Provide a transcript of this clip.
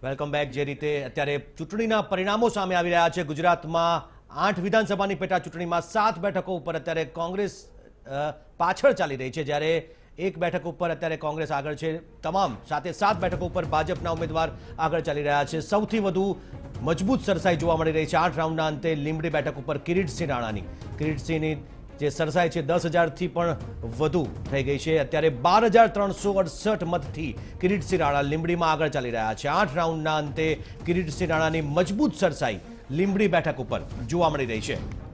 Welcome back. જે રીતે અત્યારે ચૂંટણીના પરિણામો સામે આવી રહ્યા છે ગુજરાતમાં 8 વિધાનસભાની પેટા ચૂંટણીમાં 7 બેઠકો ઉપર અત્યારે કોંગ્રેસ પાછળ ચાલી રહી છે, જ્યારે એક બેઠક ઉપર અત્યારે કોંગ્રેસ આગળ છે। તમામ સાથે 7 બેઠકો ઉપર ભાજપના ઉમેદવાર આગળ ચાલી રહ્યા છે। સૌથી વધુ મજબૂત સરસાઈ જોવા મળી રહી છે 8 રાઉન્ડના અંતે લીંબડી બેઠક ઉપર કિરીટસિંહ રાણાની। કિરીટસિંહની જે સરસાઈ છે 10,000થી પણ વધુ થઈ ગઈ છે। અત્યારે 12,368 મતથી કિરીટસિંહ રાણા લીંબડીમાં આગળ ચાલી રહ્યા છે। 8 રાઉન્ડના અંતે કિરીટસિંહ રાણાની મજબૂત સરસાઈ લીંબડી બેઠક ઉપર જોવા મળી રહી છે।